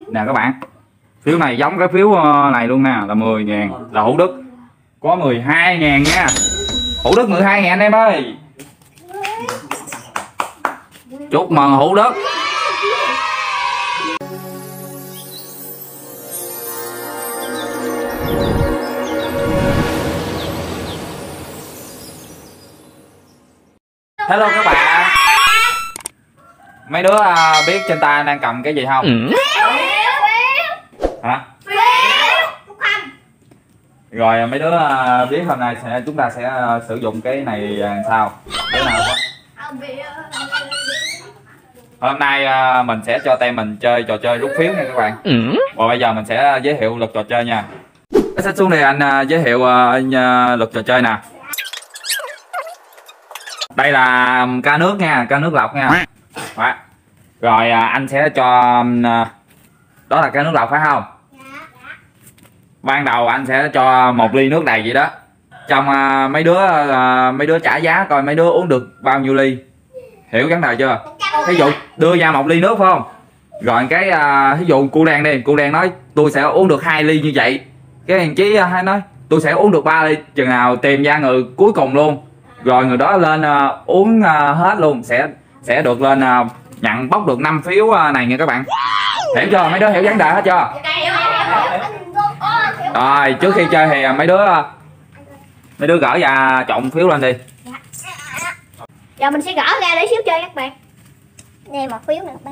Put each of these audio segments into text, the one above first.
Nè các bạn, phiếu này giống cái phiếu này luôn nè, là 10.000, là Hữu Đức có 12.000 nha. Hữu Đức 12.000 em ơi. Chúc mừng Hữu Đức. Hello các bạn. Mấy đứa biết trên tay đang cầm cái gì không? Hả? Rồi mấy đứa biết hôm nay chúng ta sẽ sử dụng cái này làm sao? Đứa nào có? Hôm nay mình sẽ cho tem mình chơi trò chơi rút phiếu nha các bạn. Và bây giờ mình sẽ giới thiệu luật trò chơi nha. Xách xuống đây anh giới thiệu luật trò chơi nè. Đây là ca nước nha, ca nước lọc nha. Đó. Rồi anh sẽ cho đó là ca nước lọc phải không? Ban đầu anh sẽ cho 1 ly nước đầy vậy đó. Trong mấy đứa trả giá coi mấy đứa uống được bao nhiêu ly. Hiểu vấn đề chưa? Ví dụ đưa ra 1 ly nước phải không? Rồi cái ví dụ cô Đen đi, cô Đen nói tôi sẽ uống được 2 ly như vậy. Cái thằng Chí hay nói tôi sẽ uống được 3 ly, chừng nào tìm ra người cuối cùng luôn. Rồi người đó lên uống hết luôn sẽ được lên nhận bóc được 5 phiếu này nha các bạn. Hiểu chưa? Mấy đứa hiểu vấn đề hết chưa? Rồi trước khi chơi thì mấy đứa gỡ ra chọn phiếu lên đi. Giờ mình sẽ gỡ ra để xíu chơi các bạn. Đây 1 phiếu nè các bạn.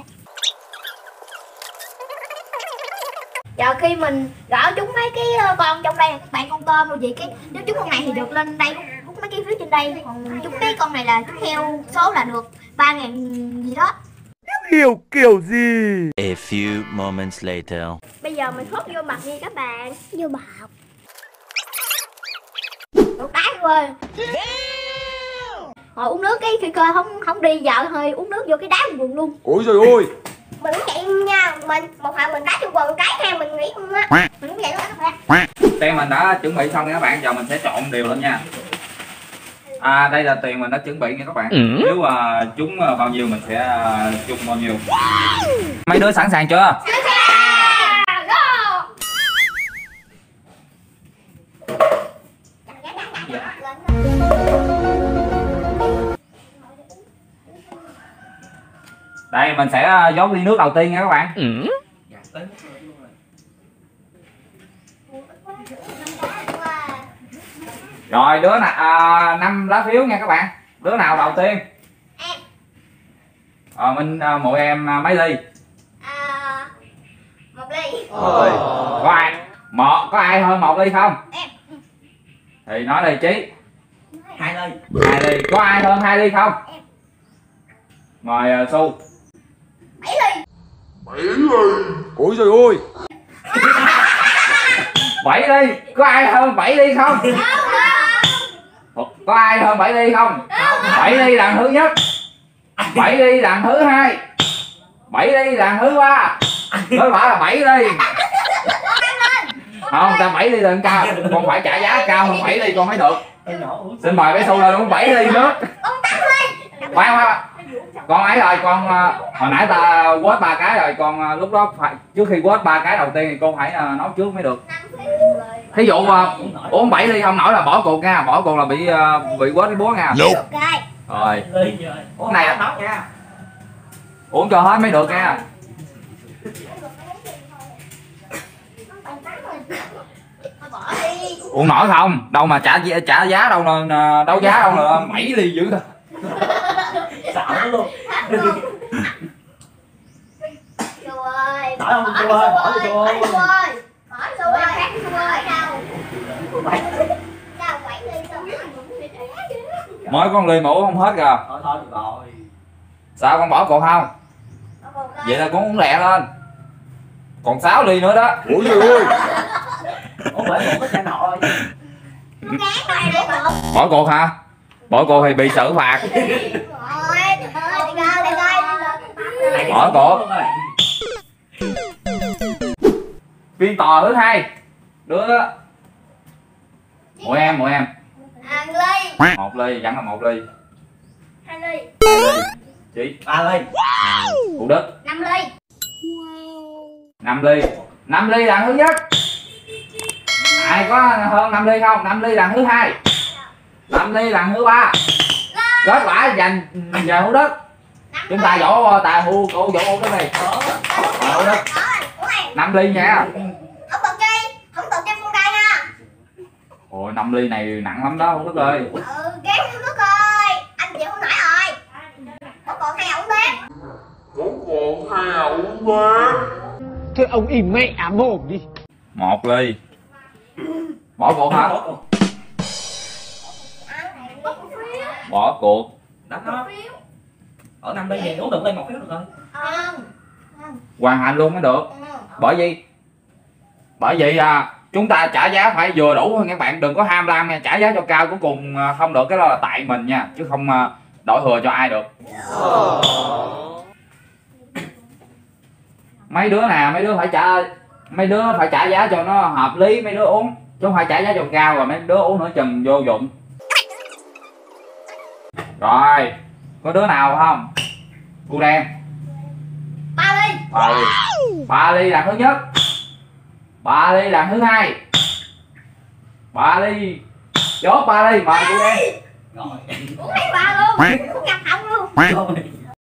Giờ khi mình gỡ trúng mấy cái con trong đây các bạn, con tôm rồi gì, cái nếu trúng con này thì được lên đây rút mấy cái phiếu trên đây, còn trúng cái con này là trúng theo số là được 3.000 gì đó. Hiểu kiểu gì? A few moments later. Bây giờ mình hút vô mặt đi các bạn. Vô bọc. Đồ đá quên. Hồi uống nước cái khi cơ không đi, giờ hơi uống nước vô cái đá quần luôn. Ôi trời ơi. Mình cũng vậy nha, mình một hồi mình đá vô quần cái ha, mình nghĩ luôn á. Mình cũng vậy luôn các bạn. Tem mình đã chuẩn bị xong nha các bạn, giờ mình sẽ trộn đều lên nha. Đây là tiền mình đã chuẩn bị nha các bạn. Nếu mà trúng bao nhiêu mình sẽ trúng bao nhiêu. Mấy đứa sẵn sàng chưa? Sẵn sàng. Go. Đây mình sẽ dốt ly nước đầu tiên nha các bạn. Rồi đứa nào 5 lá phiếu nha các bạn. Đứa nào đầu tiên? Mỗi em mấy ly? 1 ly. Có ai hơn 1 ly không? Em. Thì nói đi Chí. 2 ly. 2 ly. Có ai hơn 2 ly không? Em. Mời Su. 7 ly. 7 ly. Ôi trời ơi. 7 ly. Có ai hơn 7 ly không? Có ai hơn 7 ly không? 7 ly lần thứ nhất. 7 ly lần thứ hai. 7 ly lần thứ ba. Nói phải là 7 ly. Không, ta 7 ly lần cao. Con phải trả giá cao hơn 7 ly con mới được. Xin mời bé Su lên uống 7 ly nước. Khoan. Con ấy rồi, con hồi nãy ta quết 3 cái rồi, con lúc đó phải trước khi quết 3 cái đầu tiên thì con phải nói trước mới được. Thí dụ uống 7 ly không nổi là bỏ cuộc nha, bỏ cuộc là bị quết cái búa nha. Rồi. Uống này là nóc nha. Uống cho hết mới được nha. Uống nổi không? Đâu mà trả giá đâu nè, đấu giá đâu nè, 7 ly dữ thôi. Sợ nó luôn. Su ơi. Nổi không Su ơi? Nổi Su ơi. Su ơi. Hỏi Su ơi, khác Su ơi đâu. Sao 7 ly sao? Mới con ly mà uống không hết kìa. Thôi được rồi. Sao con bỏ cuộc không? Vậy là con uống lẹ lên. Còn 6 ly nữa đó. Ôi trời ơi. Ủa bởi một cái xe nọ thôi. Bỏ cuộc hả? Bỏ cuộc thì bị xử phạt. Bỏ cuộc. Phiên tòa thứ 2. Đứa mỗi em. 1 ly. 1 ly, vẫn là 1 ly. 2 ly. 2 ly. Chị 3 ly. Hữu Đức 5 ly. 5 ly. 5 ly lần thứ nhất. Ai có hơn 5 ly không? 5 ly lần thứ hai. 5 ly lần thứ ba. Kết quả dành về Hữu Đức. Chúng ta vỗ tài hưu cô vỗ Hữu Đức đi. Hữu Đức 5 ly nha. Không tự chi, không tự cho con đây nha. Ôi 5 ly này nặng lắm đó Hữu Đức ơi. Kém Hữu Đức ơi, anh chịu không nổi rồi. Có còn 2 ống bếp. Thôi ông im mẹ mồm đi. 1 ly. Bỏ cuộc hả? Bỏ cuộc. Đánh nó. Ở 5 ly gì uống được lên 1 phiếu được rồi. Hoàn thành luôn mới được. Bởi vì chúng ta trả giá phải vừa đủ thôi các bạn, đừng có ham lam nha, trả giá cho cao cuối cùng không được cái đó là tại mình nha, chứ không đổi thừa cho ai được. Mấy đứa phải trả giá cho nó hợp lý mấy đứa uống, chứ không phải trả giá cho cao rồi mấy đứa uống nữa chừng vô dụng. Rồi, có đứa nào không? Cô đen 3 ly. 3 ly lần thứ nhất. 3 ly lần thứ hai. 3 ly. Chốt 3 ly, mời cô đen. Rồi. Uống hết 3 luôn, uống ngập họng luôn. Rồi.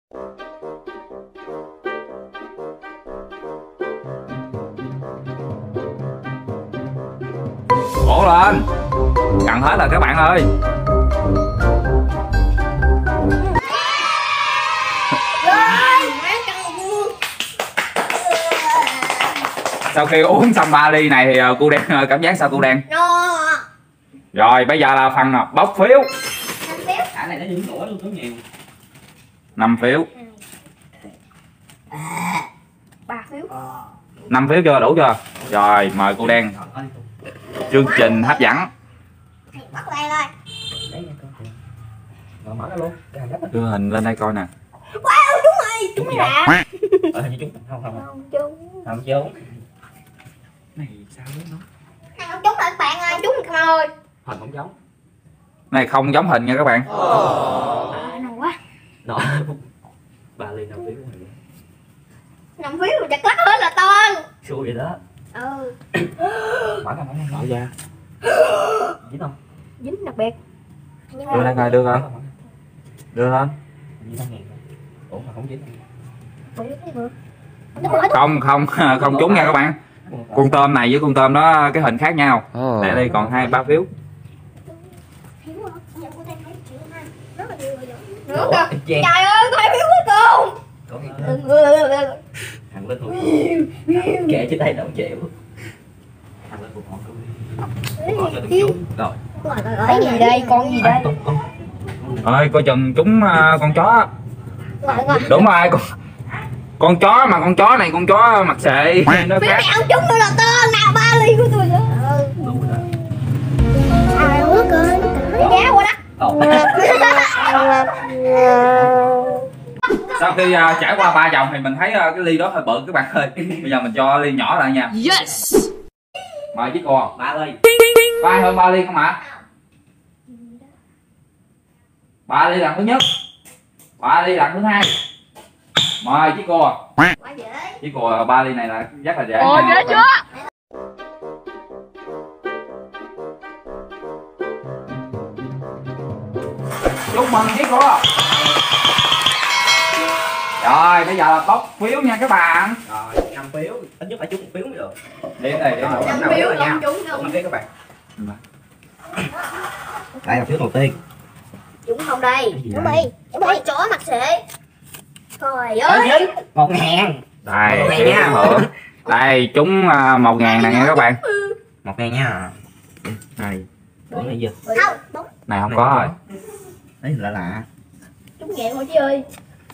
Cố lên. Cần hết rồi các bạn ơi. Sau khi uống xong 3 ly này thì cô đen cảm giác sao cô đen? Rồi bây giờ là phần bốc phiếu. Cả này nó dính nổi luôn, có nhiều. 5 phiếu. 3 phiếu. 5 phiếu chưa, đủ chưa? Rồi mời cô đen. Chương trình hấp dẫn. Bắt lên ơi. Rồi mở nó luôn. Đưa hình lên đây coi nè. Wow, đúng rồi, chúng là. Hình như chúng không. Không chúng. Không chúng. Này sao nó? Này không chúng rồi các bạn ơi, chúng không ơi. Hình không giống. Này không giống hình nha các bạn. Nào quá. Đó. 3 ly 5 phiếu. 5 phiếu rồi chặt lắc hết là to. Xui vậy đó. Mở ra. Dính không? Dính đặc biệt. Đưa lên coi, đưa coi. Đưa lên. Dính 5.000. Ủa mà không dính. Không trúng nha các bạn. Con tôm này với con tôm đó cái hình khác nhau. Để đây còn 2-3 phiếu. Trời ơi, có 2 phiếu cuối cùng. Thằng lên thôi. Kệ trên đây đâu chịu. Thằng lên một ngọn cho được chú. Rồi. Cái gì đây, con gì đây? Ơi coi chừng chúng con chó. Đúng rồi, con chó mà con chó này con chó mặt xệ nó khác. Không chúng tôi là to nào 3 ly của tôi nữa. Đúng rồi đó. Trời ơi, cười. Giá quá đó. Sau khi trải qua 3 vòng thì mình thấy cái ly đó hơi bự các bạn ơi. Bây giờ mình cho ly nhỏ lại nha. Yes. Mời chiếc cô. 3 ly. Ai hơn 3 ly không ạ? 3 ly lần thứ nhất. 3 ly lần thứ hai. Mời chiếc cô. Quá dễ. Chiếc cô 3 ly này là rất là dễ. Ồ, dễ chưa? Chúc mừng chiếc cô. Rồi bây giờ là bóc phiếu nha các bạn. Rồi 5 phiếu. Ít nhất phải trúng 1 phiếu mới được. Đến đây để Rồi, 5 phiếu rồi nha. 5 phiếu các bạn. Đây là phiếu đầu tiên. Chúng không đây. Chúng đi. Chúng đi. Chó mặt xệ. Trời ơi. 1.000. Đây, 1.000 nha. đây chúng 1.000 nè nha các bạn. 1.000 nha. Này. Bốn này chưa? Không. Này không có rồi. Đấy là lạ. Chúng nhẹ thôi chứ ơi.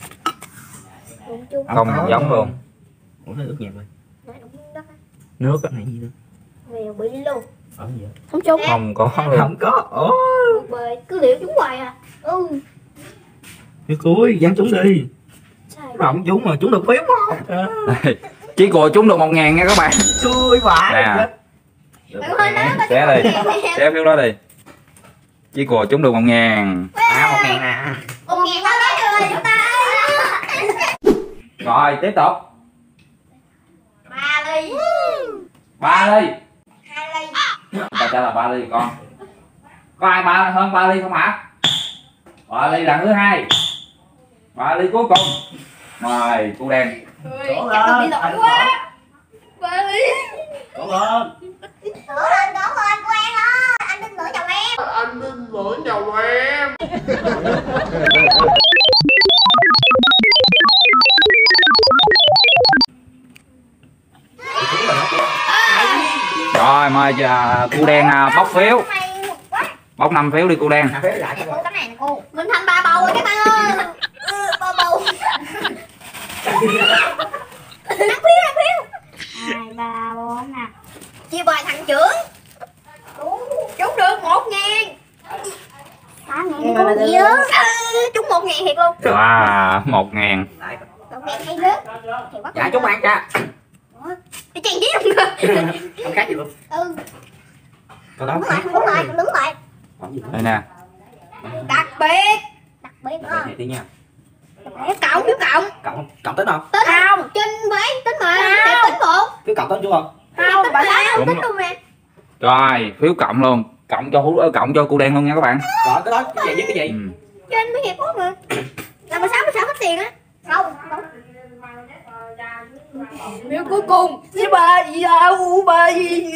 Không giống luôn. Ủa nó ướt nhẹ rồi. Nước Cái này gì nữa? Mèo bị luôn. Ở gì vậy? Không trúng. Không có luôn. Không có. Ủa. Bơi cứ liệu chúng hoài à. Cái cuối dán trúng đi. Không trúng mà trúng được phiếu không? Chỉ cô trúng được 1.000 nha các bạn. Xui vãi. Nè. Xé đi. Xé phiếu đó đi. Chỉ cô trúng được 1.000. 1.000 nè. 1.000 đó rồi chúng ta. Rồi tiếp tục. 3 ly. 3 ly. 2 ly. Ta trả là 3 ly con. Có ai hơn 3 ly không hả? 3 ly là thứ hai. 3 ly cuối cùng. Mời cô đen. Chắc là bị lỗi quá. 3 ly. Cố lên. Sửa lên cố lên của em ơi. Anh tin lỗi chồng em. Anh tin lỗi chồng em. Rồi mời cô đen bóc phiếu. Bóc 5 phiếu đi cô đen. Cô cái này nè cô. Mình thành 3 bầu rồi các bạn ơi. 3 bầu. 5 phiếu 2, 3, 4 nè. Chia bài thằng trưởng. Trúng được 1.000. 8.000 con gì đó. Trúng 1.000 thiệt luôn. Wow, 1.000. 1.000 hay hết. Dạ chúc bạn cha. Cái chèn chí không cơ. Không khác gì luôn. Ừ. Còn đó. Đứng lại. Đây nè. Đặc biệt đó. Này tí nha. Cộng phiếu cộng. Cộng tính không? Tính không? Trên mấy tính mà. Để tính một. Phiếu cộng tính chú không? Không, bà sao Đúng tính rồi. luôn nè. Rồi, phiếu cộng luôn. Cộng cho cô đen luôn nha các bạn. Rồi cái đó cái gì với cái gì? Ừ. Trên mới hiệp mà. Là bà sao hết tiền á. Không. Phiếu cuối cùng với bà gì đâu, bà gì.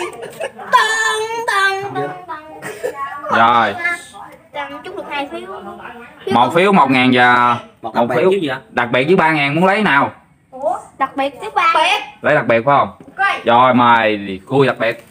Tăng. Rồi. Tăng trúng được 2 phiếu. 1 phiếu 1.000 và Một 1 phiếu gì vậy? đặc biệt với 3.000 muốn lấy nào? Ủa, đặc biệt thứ 3. Lấy đặc biệt phải không? Coi. Rồi mời khui đặc biệt.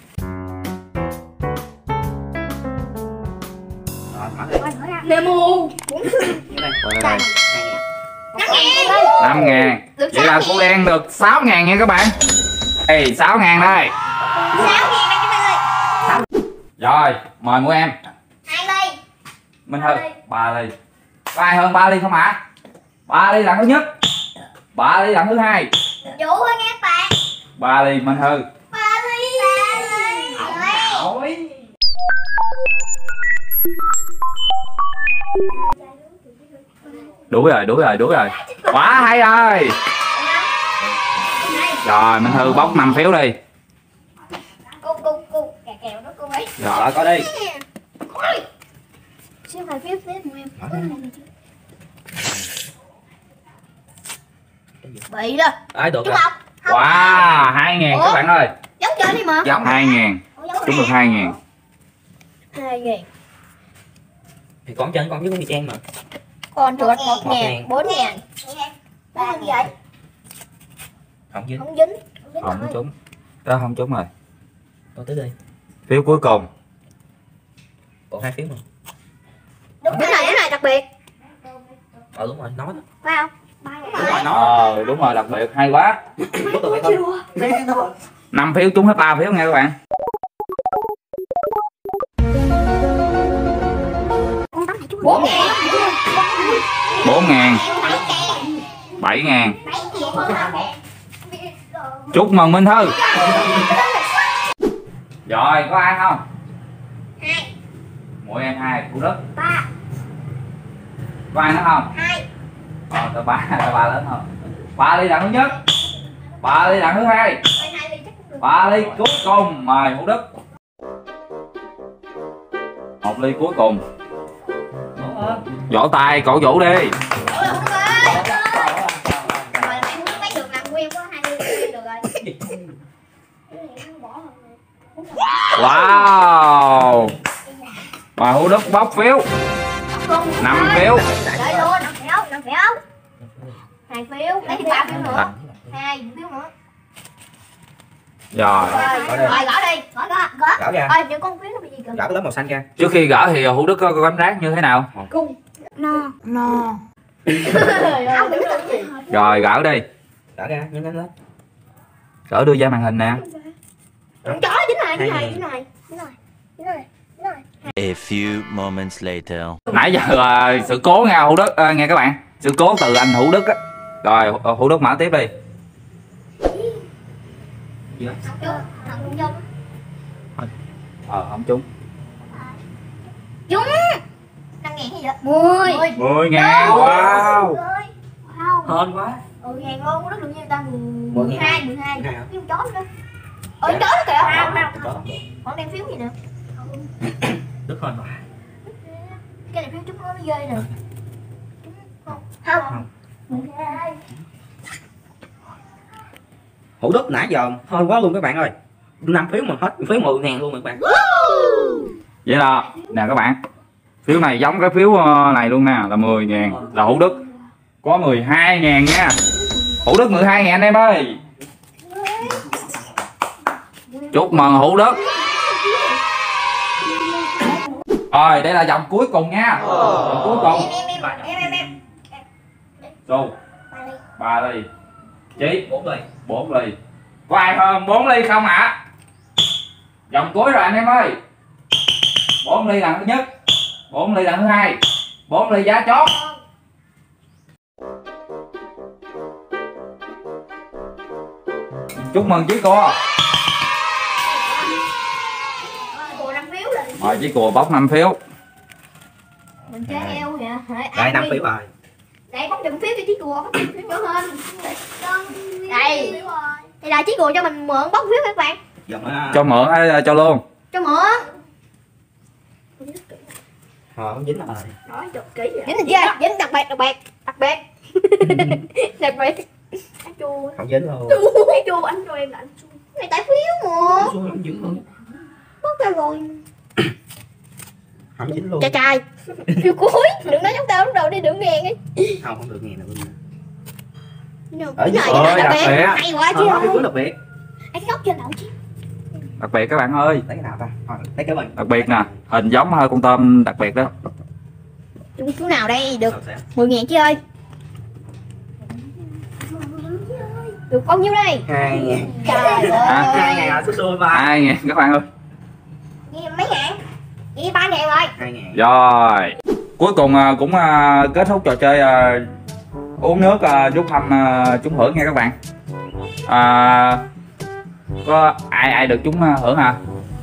Rồi mở đi. Nemo. Đây. Đây. 5.000. 5.000. Vậy là cô đen được 6.000 nha các bạn. Ê, 6.000 đây. 6.000 đây các bạn ơi. Rồi, mời mỗi em. 2 ly. Minh Thư, 3 ly. Có ai hơn 3 ly không hả? 3 ly là thứ nhất. 3 ly là thứ hai. Chủ ơi nghe các bạn. 3 ly Minh Thư. 3 ly. Ôi. Đủ rồi. Quá hay rồi. Rồi Minh Thư bóc 5 phiếu đi. Cô kẹo đó cô ấy. Rồi coi đi. Siêu phải phiếu của em. Bị đó. Ai được Chú rồi. Ngọc. Wow, 2.000 các bạn ơi. Giống trên đi mà. 2.000. Chúng được 2.000. 2.000. Thì con trên con với con đi trang mà. Còn trượt 1.000, 4.000. 3.000 vậy. Không dính. Không dính. Không trúng. Đó không trúng rồi. Con tới đi. Phiếu cuối cùng. Còn 2 phiếu mà. Đúng này đặc biệt. Đúng rồi, nói đó. Phải không? Đúng rồi, nói. Đúng rồi, đặc biệt hay quá. Đúng rồi thôi. 5 phiếu trúng hết 3 phiếu nha các bạn. Con tắm này chút 4.000. 4.000. 7.000. Chúc mừng Minh Thư. Rồi, có ai không? 2. Mỗi em 2, Thủ Đức. 3. Có ai nữa không? 2. Tao 3 lớn hơn. 3 ly lần thứ nhất. 3 ly lần thứ hai. 3 ly cuối cùng, mời Thủ Đức. 1 ly cuối cùng. Vỗ tay cổ vũ đi. Wow. Bà Thủ Đức bóc phiếu. 5 phiếu. Đợi luôn, 5 phiếu. 2 phiếu, lấy thêm 3 phiếu nữa. 2 phiếu nữa. Rồi. Rồi gõ đi, gõ. Gõ ra. Ơi, những con phiếu nó bị gì kìa. Gõ cái tấm màu xanh ra. Trước khi gỡ thì Thủ Đức có cảm giác như thế nào? Cung. No. Rồi gỡ đi. Gõ ra, nhanh lên. Gỡ đưa ra màn hình nè. Con chó dính này. A few moments later. Nãy giờ sự cố nha Thủ Đức, nghe các bạn. Sự cố từ anh Thủ Đức á. Rồi Thủ Đức mở tiếp đi. Không trúng. Trúng. 5.000 hay vậy? 10. 10.000. Wow. Hên quá. 10.000 luôn, nó được nhiêu ta? 12. 12. 12 hả? Phiếu chó nữa. Chó đó kìa. Có. Còn đem phiếu gì nữa? Đức hơn rồi. Cái này phiếu chúng nó ghê nè. Không. 12. Hữu Đức nãy giờ hơn quá luôn các bạn ơi. 5 phiếu mà hết phiếu 10.000 luôn các bạn. Vậy là nè các bạn, phiếu này giống cái phiếu này luôn nè, là 10.000, là Hữu Đức có 12.000 nha. Hữu Đức 12.000 anh em ơi. Chúc mừng Hữu Đức. Rồi đây là vòng cuối cùng nha. Vòng cuối cùng. Xu 3 ly. Chí 4 ly. Có ai hơn 4 ly không ạ? Vòng cuối rồi anh em ơi. 4 ly lần thứ nhất, 4 ly lần thứ hai, 4 ly giá chót. Chúc mừng chí cô. Cô 5 phiếu là Rồi chí cô bóc 5 phiếu. mình chơi heo vậy. Đây 5 phiếu rồi. Đây bóc đừng phiếu cho chí cùa, bóc đừng phiếu nhỏ hơn. Đây. Đây là chí cùa cho mình mượn bóc phiếu các bạn. Cho mượn hay cho luôn? Cho mượn. Không dính rồi. Nói được kỹ rồi. Dính là chưa? Dính đặc biệt. Đặc biệt. Anh chua. Không dính luôn. Anh chua, anh cho em là anh chua. Này tại phiếu mà. Không dính luôn. Bóc ra rồi. Không dính luôn. Trai. Phiếu cuối. Đừng nói chúng ta lúc đầu đi đừng ngàn ấy. Không được ngàn nào luôn. Ở dưới đặc biệt. Hay quá chứ. Phiếu cuối đặc biệt. Anh ngóc trên đầu chứ. Đặc biệt các bạn ơi. Lấy cái nào ta? Lấy cái mình. Đặc biệt nè, hình giống con tôm đặc biệt đó. Phiếu nào đây? Được 10.000 chứ ơi. Được bao nhiêu đây? 2.000. Trời ơi. 2.000 là xui ba. 2.000 các bạn ơi. Vậy mấy ngàn? Vậy 3.000 rồi. 2.000. Rồi cuối cùng cũng kết thúc trò chơi uống nước rút thăm trúng thưởng nha các bạn. Có ai được trúng thưởng hả?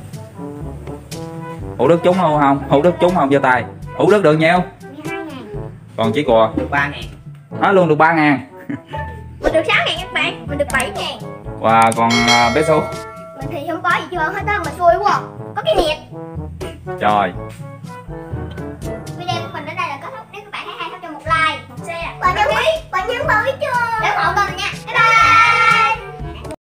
Hữu Đức trúng luôn không? Hữu Đức trúng không? Giơ tay. Hữu Đức được nhiêu? 12.000. Còn chí cùa? Được 3.000. Nó luôn được 3.000. Mình được 6.000 các bạn. Mình được 7.000. Và còn bé Su? Mình thì không có gì chưa hết á, mà xui quá à. Có cái nhiệt. Rồi Video của mình đến đây là kết thúc. Nếu các bạn thấy hay, hãy cho một like, một share và nhấn mới chưa để ủng hộ kênh nha.